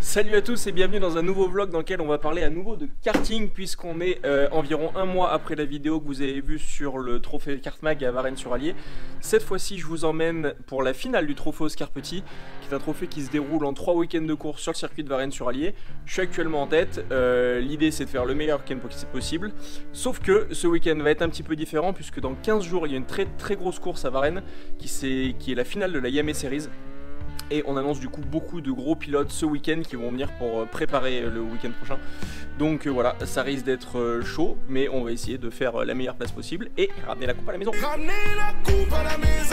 Salut à tous et bienvenue dans un nouveau vlog dans lequel on va parler à nouveau de karting puisqu'on est environ un mois après la vidéo que vous avez vue sur le trophée Kartmag à Varennes-sur-Allier. Cette fois-ci je vous emmène pour la finale du trophée Oscar Petit, qui est un trophée qui se déroule en 3 week-ends de course sur le circuit de Varennes-sur-Allier. Je suis actuellement en tête, l'idée c'est de faire le meilleur week-end possible, sauf que ce week-end va être un petit peu différent puisque dans 15 jours il y a une très grosse course à Varennes qui est la finale de la Yamé Series. Et on annonce du coup beaucoup de gros pilotes ce week-end qui vont venir pour préparer le week-end prochain. Donc voilà, ça risque d'être chaud, mais on va essayer de faire la meilleure place possible et ramener la coupe à la maison. Ramener la coupe à la maison.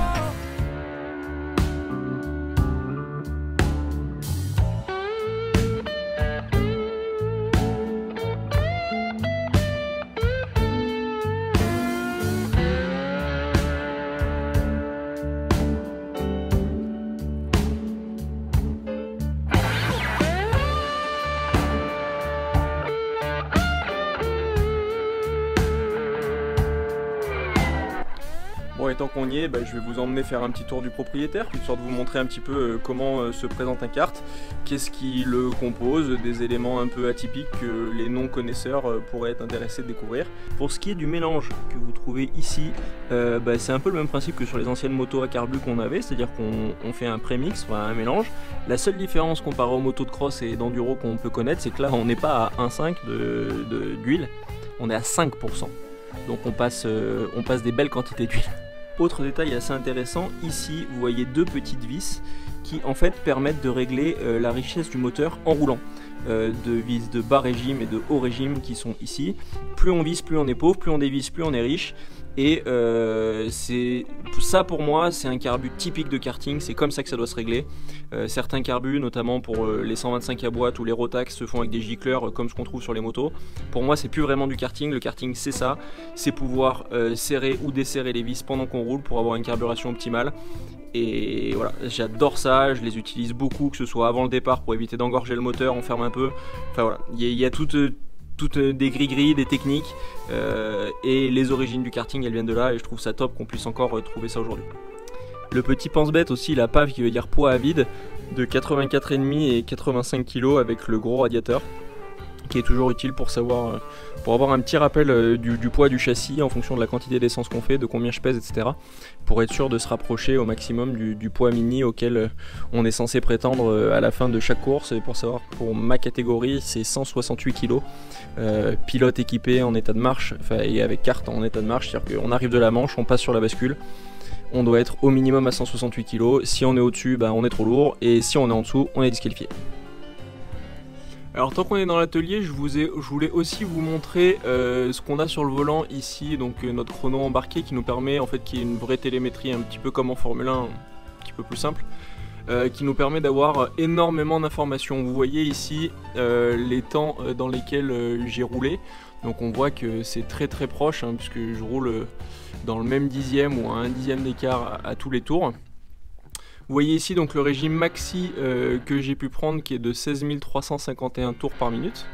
Bon, et tant qu'on y est, je vais vous emmener faire un petit tour du propriétaire, histoire de vous montrer un petit peu comment se présente un kart, qu'est-ce qui le compose, des éléments un peu atypiques que les non-connaisseurs pourraient être intéressés de découvrir. Pour ce qui est du mélange que vous trouvez ici, c'est un peu le même principe que sur les anciennes motos à carbu qu'on avait, c'est-à-dire qu'on fait un prémix, enfin un mélange. La seule différence comparée aux motos de cross et d'enduro qu'on peut connaître, c'est que là on n'est pas à 1,5 d'huile, on est à 5%. Donc on passe des belles quantités d'huile. Autre détail assez intéressant, ici vous voyez deux petites vis qui en fait permettent de régler la richesse du moteur en roulant. De vis de bas régime et de haut régime qui sont ici. Plus on vise, plus on est pauvre, plus on dévisse, plus on est riche. Et ça pour moi c'est un carbu typique de karting, c'est comme ça que ça doit se régler. Certains carbus, notamment pour les 125 à boîte ou les Rotax, se font avec des gicleurs comme ce qu'on trouve sur les motos. Pour moi c'est plus vraiment du karting, le karting c'est ça, c'est pouvoir serrer ou desserrer les vis pendant qu'on roule pour avoir une carburation optimale. Et voilà, j'adore ça, je les utilise beaucoup, que ce soit avant le départ pour éviter d'engorger le moteur, on ferme un peu. Enfin voilà, il y a toutes des gris-gris, des techniques, et les origines du karting elles viennent de là et je trouve ça top qu'on puisse encore trouver ça aujourd'hui. Le petit pense-bête aussi, la PAV qui veut dire poids à vide, de 84,5 et 85 kg avec le gros radiateur, qui est toujours utile pour savoir, pour avoir un petit rappel du poids du châssis en fonction de la quantité d'essence qu'on fait, de combien je pèse, etc. Pour être sûr de se rapprocher au maximum du poids mini auquel on est censé prétendre à la fin de chaque course. Et pour savoir, pour ma catégorie, c'est 168 kg. Pilote équipé en état de marche, et avec carte en état de marche, c'est-à-dire qu'on arrive de la manche, on passe sur la bascule. On doit être au minimum à 168 kg. Si on est au-dessus, on est trop lourd. Et si on est en dessous, on est disqualifié. Alors tant qu'on est dans l'atelier, je voulais aussi vous montrer ce qu'on a sur le volant ici, donc notre chrono embarqué qui nous permet, en fait, qui est une vraie télémétrie, un petit peu comme en Formule 1, un petit peu plus simple, qui nous permet d'avoir énormément d'informations. Vous voyez ici les temps dans lesquels j'ai roulé, donc on voit que c'est très proche, puisque je roule dans le même dixième ou à un dixième d'écart à tous les tours. Vous voyez ici donc le régime maxi que j'ai pu prendre qui est de 16 351 tours par minute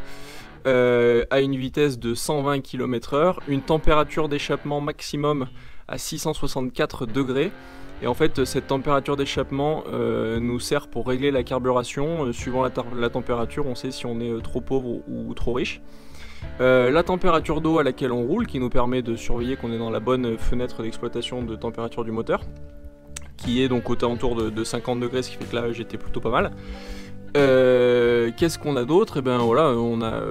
à une vitesse de 120 km/h, une température d'échappement maximum à 664 degrés. Et en fait cette température d'échappement nous sert pour régler la carburation. Suivant la température on sait si on est trop pauvre ou trop riche. La température d'eau à laquelle on roule qui nous permet de surveiller qu'on est dans la bonne fenêtre d'exploitation de température du moteur, qui est donc aux alentours de 50 degrés, ce qui fait que là j'étais plutôt pas mal. Qu'est-ce qu'on a d'autre? Et voilà, on a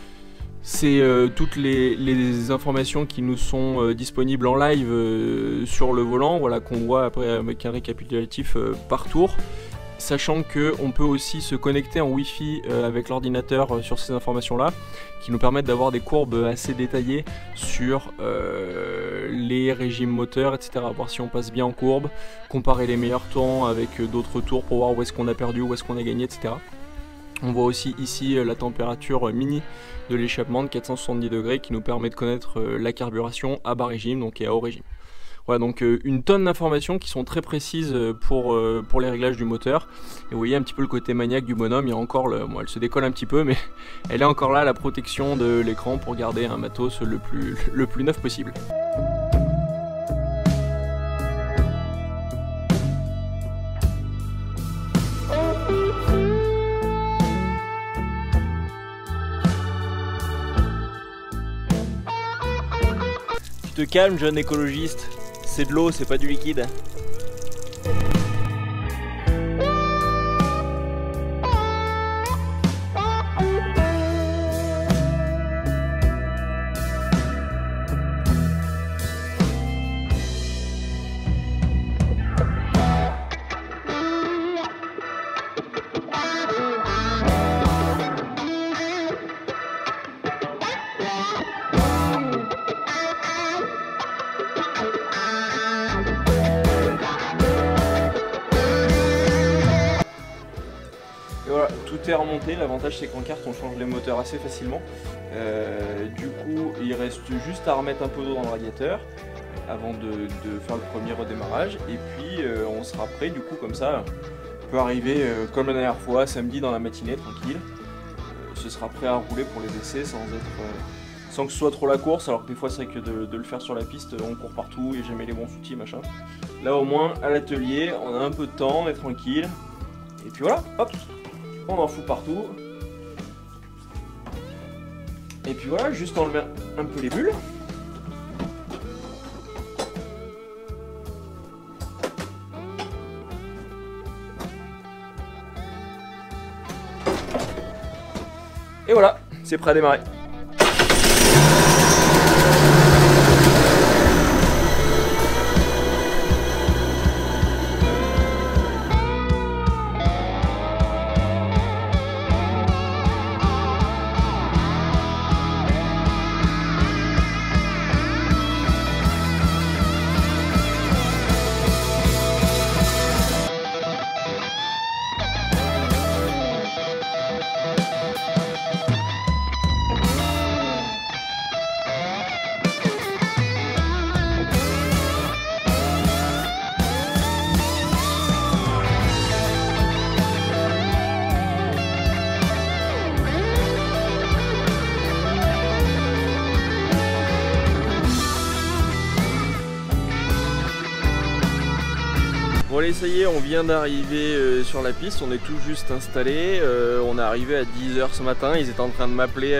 toutes les informations qui nous sont disponibles en live sur le volant, voilà, qu'on voit après avec un récapitulatif par tour. Sachant qu'on peut aussi se connecter en Wi-Fi avec l'ordinateur sur ces informations-là, qui nous permettent d'avoir des courbes assez détaillées sur les régimes moteurs, etc. Voir si on passe bien en courbe, comparer les meilleurs temps avec d'autres tours pour voir où est-ce qu'on a perdu, où est-ce qu'on a gagné, etc. On voit aussi ici la température mini de l'échappement de 470 degrés qui nous permet de connaître la carburation à bas régime, donc et à haut régime. Voilà, donc une tonne d'informations qui sont très précises pour les réglages du moteur. Et vous voyez un petit peu le côté maniaque du bonhomme, il y a encore bon, elle se décolle un petit peu, mais elle est encore là, la protection de l'écran pour garder un matos le plus neuf possible. te calmes, jeune écologiste. C'est de l'eau, c'est pas du liquide. Tout est remonté, l'avantage c'est qu'en kart on change les moteurs assez facilement. Du coup il reste juste à remettre un peu d'eau dans le radiateur avant de faire le premier redémarrage et puis on sera prêt du coup comme ça. On peut arriver comme la dernière fois, samedi dans la matinée tranquille. Ce sera prêt à rouler pour les essais sans que ce soit trop la course, alors que des fois c'est vrai que de le faire sur la piste on court partout et jamais les bons outils machin. Là au moins à l'atelier on a un peu de temps, on est tranquille et puis voilà, hop, on en fout partout. Et puis voilà, juste enlever un peu les bulles. Et voilà, c'est prêt à démarrer. Bon allez, ça y est, on vient d'arriver sur la piste, on est tout juste installé, on est arrivé à 10 h ce matin, ils étaient en train de m'appeler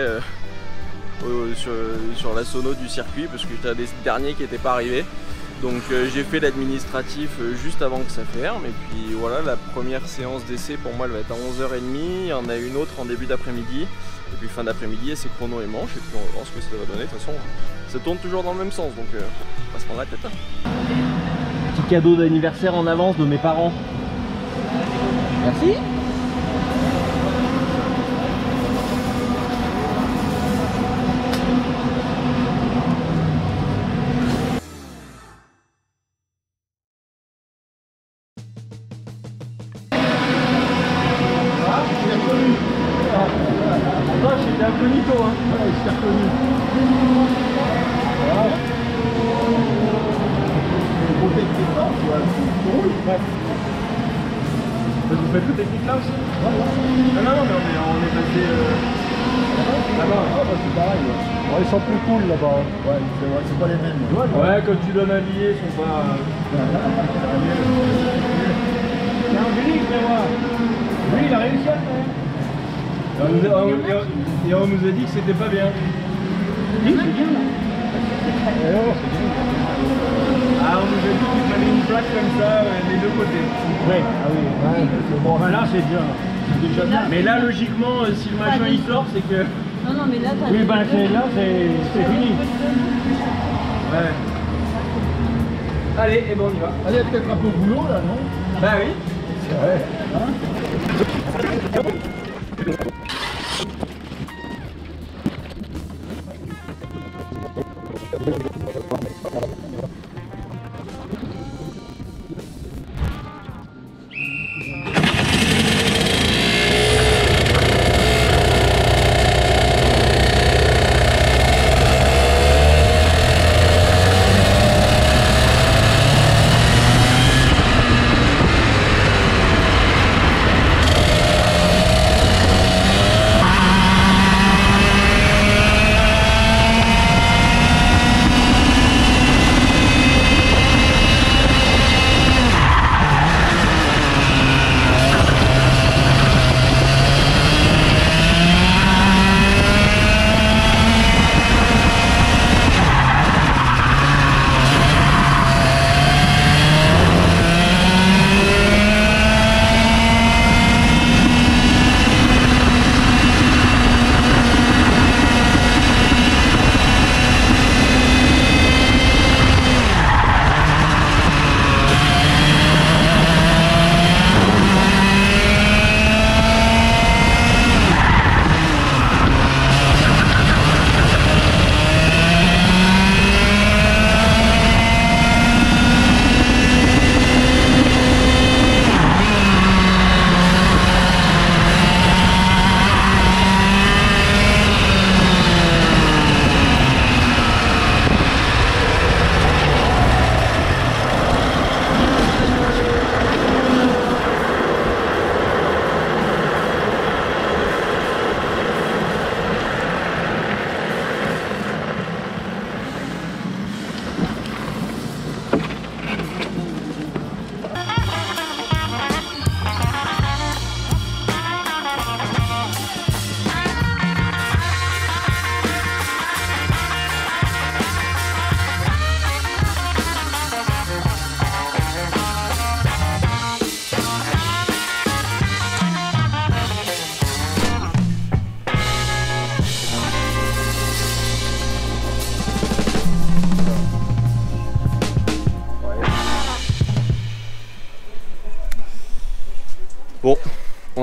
sur la sono du circuit parce que j'étais un des derniers qui n'était pas arrivé. Donc j'ai fait l'administratif juste avant que ça ferme et puis voilà, la première séance d'essai pour moi elle va être à 11h30, il y en a une autre en début d'après-midi et puis fin d'après-midi c'est chrono et manche et puis on va voir ce que ça va donner. De toute façon ça tourne toujours dans le même sens donc on va se prendre la tête. Petit cadeau d'anniversaire en avance de mes parents. Merci. J'étais incognito, hein. Ouais, je t'ai reconnu. Voilà. Vous faites toute technique là aussi? Ouais. Non, mais on est passé là-bas. Ah bah c'est pareil. Ouais, ils sont plus cool là-bas. Ouais, c'est pas les mêmes. Ouais, quand tu donnes un billet, ils sont pas... C'est Angélique, je vais voir. Lui, il a réussi à le faire. Et on nous a dit que c'était pas bien. Oui, c'est bien là. Ah, on nous a dit qu'il fallait une plaque comme ça, des deux côtés. Ouais, ah oui. Ouais, bon, ben là c'est bien. C'est déjà bien. Mais là, logiquement, si le machin il sort, c'est que. Non, mais là, t'as. Oui, ben là, c'est fini. Ouais. Allez, et bon, on y va. Allez, peut-être un peu au boulot là, non? Bah oui. C'est vrai. Hein?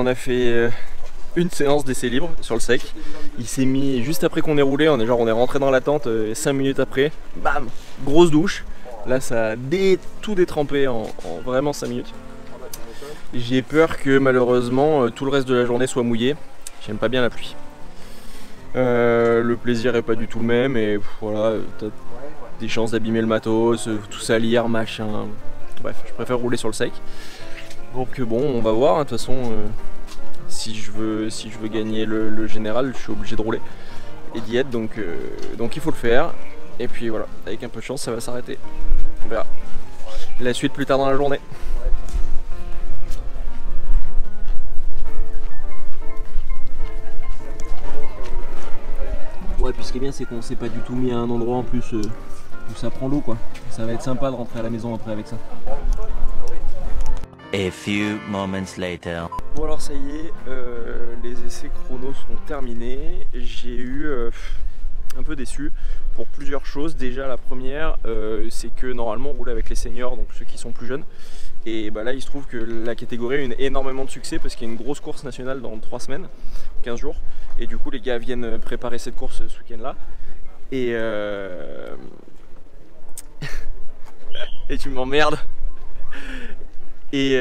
on a fait une séance d'essai libre sur le sec. Il s'est mis juste après qu'on ait roulé, on est rentré dans la tente 5 minutes après, bam, grosse douche. Là ça a tout détrempé en vraiment 5 minutes. J'ai peur que malheureusement tout le reste de la journée soit mouillé. J'aime pas bien la pluie. Le plaisir est pas du tout le même et voilà, t'as des chances d'abîmer le matos, tout salir, machin. Bref, je préfère rouler sur le sec. Donc bon, on va voir, hein. De toute façon, si je veux gagner le général, je suis obligé de rouler et d'y être, donc il faut le faire. Et puis voilà, avec un peu de chance, ça va s'arrêter. On verra. La suite plus tard dans la journée. Ouais, puis ce qui est bien, c'est qu'on s'est pas du tout mis à un endroit en plus où ça prend l'eau, quoi. Ça va être sympa de rentrer à la maison après avec ça. A few moments later. Bon alors ça y est, les essais chrono sont terminés. J'ai eu un peu déçu pour plusieurs choses. Déjà la première, c'est que normalement on roule avec les seniors, donc ceux qui sont plus jeunes. Et bah là il se trouve que la catégorie a eu énormément de succès parce qu'il y a une grosse course nationale dans 3 semaines, 15 jours. Et du coup les gars viennent préparer cette course ce week-end là. Et et tu m'emmerdes. Et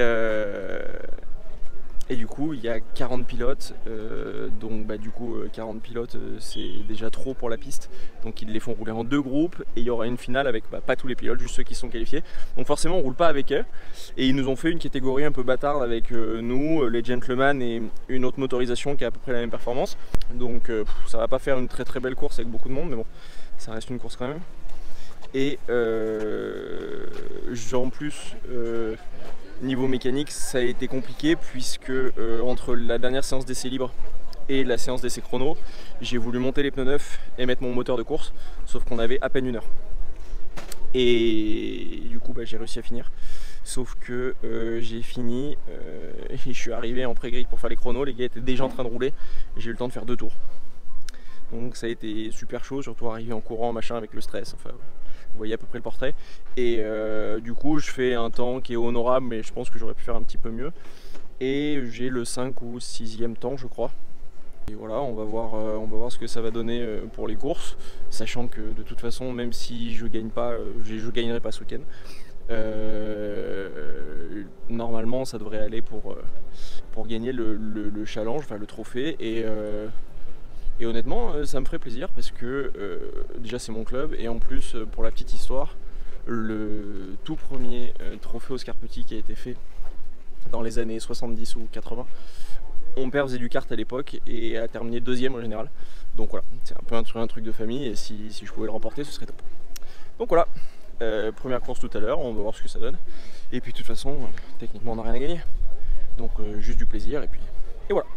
du coup il y a 40 pilotes, donc bah, du coup 40 pilotes c'est déjà trop pour la piste, donc ils les font rouler en 2 groupes et il y aura une finale avec pas tous les pilotes, juste ceux qui sont qualifiés, donc forcément on roule pas avec eux et ils nous ont fait une catégorie un peu bâtarde avec nous, les gentlemen et une autre motorisation qui a à peu près la même performance, donc ça va pas faire une très belle course avec beaucoup de monde, mais bon ça reste une course quand même. Et en plus niveau mécanique ça a été compliqué puisque entre la dernière séance d'essai libre et la séance d'essai chrono, j'ai voulu monter les pneus neufs et mettre mon moteur de course, sauf qu'on avait à peine 1 heure. Et du coup bah, j'ai réussi à finir, sauf que j'ai fini et je suis arrivé en pré-grille pour faire les chronos, les gars étaient déjà en train de rouler, j'ai eu le temps de faire 2 tours. Donc ça a été super chaud, surtout arrivé en courant, machin, avec le stress, enfin vous voyez à peu près le portrait. Et du coup je fais un temps qui est honorable, mais je pense que j'aurais pu faire un petit peu mieux. Et j'ai le 5 ou 6e temps je crois. Et voilà, on va voir ce que ça va donner pour les courses, sachant que de toute façon même si je gagne pas, je gagnerai pas ce week-end. Normalement ça devrait aller pour gagner le challenge, enfin le trophée. Et honnêtement, ça me ferait plaisir parce que déjà c'est mon club et en plus, pour la petite histoire, le tout premier trophée Oscar Petit qui a été fait dans les années 70 ou 80, mon père faisait du kart à l'époque et a terminé 2e en général. Donc voilà, c'est un peu un truc de famille et si je pouvais le remporter, ce serait top. Donc voilà, première course tout à l'heure, on va voir ce que ça donne. Et puis de toute façon, techniquement on n'a rien à gagner. Donc juste du plaisir et puis et voilà.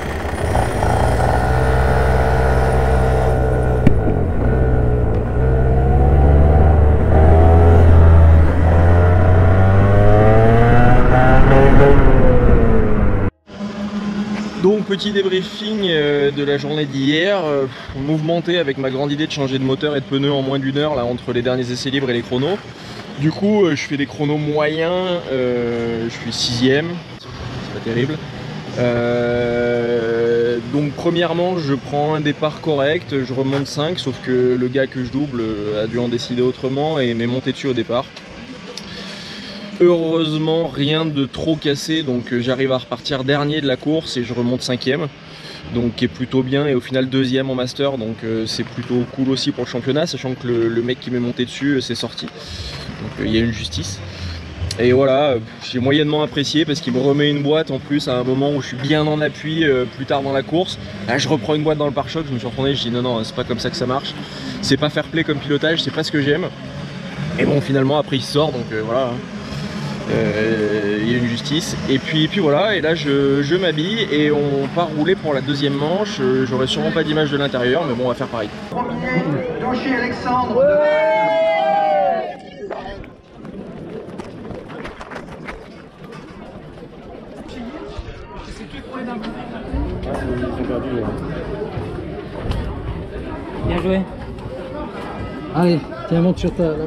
Donc petit débriefing de la journée d'hier, mouvementé avec ma grande idée de changer de moteur et de pneus en moins d'1 heure là, entre les derniers essais libres et les chronos. Du coup je fais des chronos moyens, je suis 6e, c'est pas terrible. Donc premièrement je prends un départ correct, je remonte 5, sauf que le gars que je double a dû en décider autrement et m'est monté dessus au départ. Heureusement rien de trop cassé, donc j'arrive à repartir dernier de la course et je remonte 5e, donc qui est plutôt bien, et au final 2e en master, donc c'est plutôt cool aussi pour le championnat, sachant que le mec qui m'est monté dessus s'est sorti, donc il y a une justice. Et voilà, j'ai moyennement apprécié parce qu'il me remet une boîte en plus à un moment où je suis bien en appui plus tard dans la course. Là je reprends une boîte dans le pare-choc, je me suis retourné, je dis non c'est pas comme ça que ça marche, c'est pas fair play comme pilotage, c'est pas ce que j'aime. Et bon finalement après il sort, donc voilà. Il y a une justice et puis voilà, et là je m'habille et on part rouler pour la 2e manche. J'aurai sûrement pas d'image de l'intérieur, mais bon on va faire pareil. Premier, Doshi Alexandre. Bien joué. Allez, tiens, monte sur ta...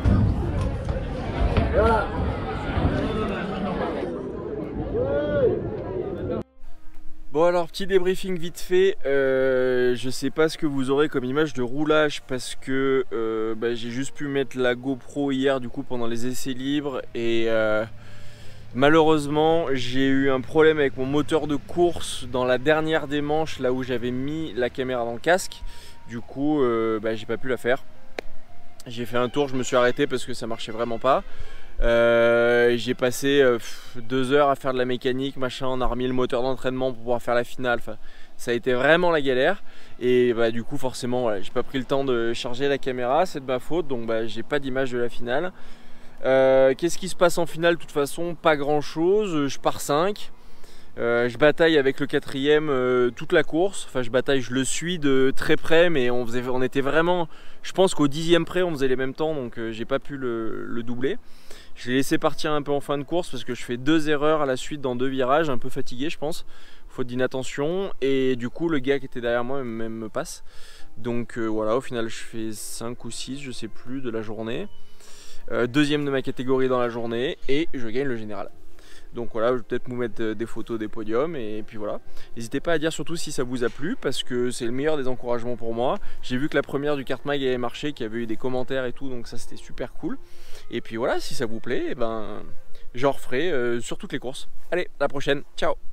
Voilà. Bon alors petit débriefing vite fait, je sais pas ce que vous aurez comme image de roulage parce que j'ai juste pu mettre la GoPro hier du coup pendant les essais libres et malheureusement j'ai eu un problème avec mon moteur de course dans la dernière des manches là où j'avais mis la caméra dans le casque. Du coup j'ai pas pu la faire. J'ai fait un tour, je me suis arrêté parce que ça marchait vraiment pas. J'ai passé 2 heures à faire de la mécanique, machin, on a remis le moteur d'entraînement pour pouvoir faire la finale. Enfin, ça a été vraiment la galère. Et du coup forcément voilà, j'ai pas pris le temps de charger la caméra, c'est de ma faute, donc j'ai pas d'image de la finale. Qu'est-ce qui se passe en finale? De toute façon pas grand chose, je pars 5. Je bataille avec le 4ème toute la course, enfin je bataille, je le suis de très près, mais on était vraiment, je pense qu'au 10e près on faisait les mêmes temps, donc j'ai pas pu le doubler. Je l'ai laissé partir un peu en fin de course parce que je fais 2 erreurs à la suite dans 2 virages, un peu fatigué je pense, faute d'inattention, et du coup le gars qui était derrière moi même me passe. Donc voilà, au final je fais 5 ou 6, je sais plus, de la journée. 2ème de ma catégorie dans la journée et je gagne le général. Donc voilà, je vais peut-être vous mettre des photos des podiums et puis voilà. N'hésitez pas à dire surtout si ça vous a plu parce que c'est le meilleur des encouragements pour moi. J'ai vu que la première du Kart Mag avait marché, qu'il y avait eu des commentaires et tout, donc ça c'était super cool. Et puis voilà, si ça vous plaît, j'en referai sur toutes les courses. Allez, à la prochaine, ciao!